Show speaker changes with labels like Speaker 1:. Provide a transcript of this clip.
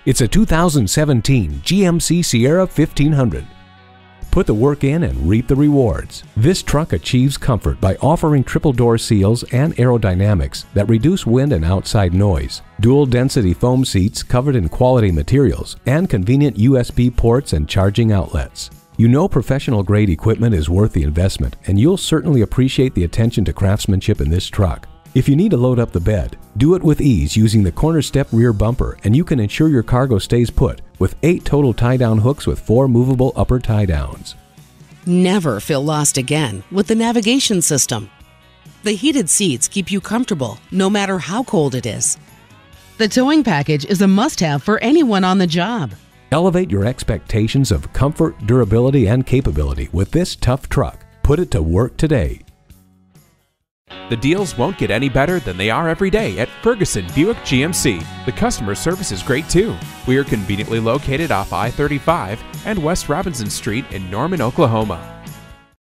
Speaker 1: It's a 2017 GMC Sierra 1500. Put the work in and reap the rewards. This truck achieves comfort by offering triple door seals and aerodynamics that reduce wind and outside noise, dual density foam seats covered in quality materials, and convenient USB ports and charging outlets. You know professional grade equipment is worth the investment, and you'll certainly appreciate the attention to craftsmanship in this truck. If you need to load up the bed, do it with ease using the corner step rear bumper, and you can ensure your cargo stays put with 8 total tie-down hooks with 4 movable upper tie-downs.
Speaker 2: Never feel lost again with the navigation system. The heated seats keep you comfortable no matter how cold it is. The towing package is a must-have for anyone on the job.
Speaker 1: Elevate your expectations of comfort, durability, and capability with this tough truck. Put it to work today.
Speaker 3: The deals won't get any better than they are every day at Ferguson Buick GMC. The customer service is great too. We are conveniently located off I-35 and West Robinson Street in Norman, Oklahoma.